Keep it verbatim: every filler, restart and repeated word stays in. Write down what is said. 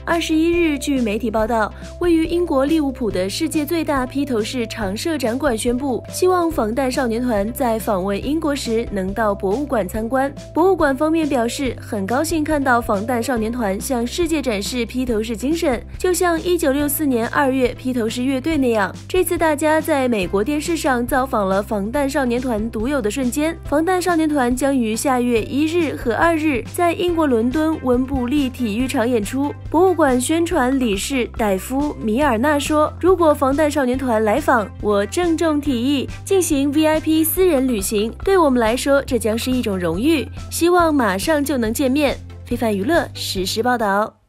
二十一日，据媒体报道，位于英国利物浦的世界最大披头士常设展馆宣布，希望防弹少年团在访问英国时能到博物馆参观。博物馆方面表示，很高兴看到防弹少年团向世界展示披头士精神，就像一九六四年二月披头士乐队那样。这次大家在美国电视上造访了防弹少年团独有的瞬间。防弹少年团将于下月一日和二日在英国伦敦温布利体育场演出。博物馆宣传理事戴夫·米尔纳说，如果防弹少年团来访，我郑重提议进行 V I P 私人旅行，对我们来说这将是一种荣誉，希望马上就能见面。非凡娱乐实时报道。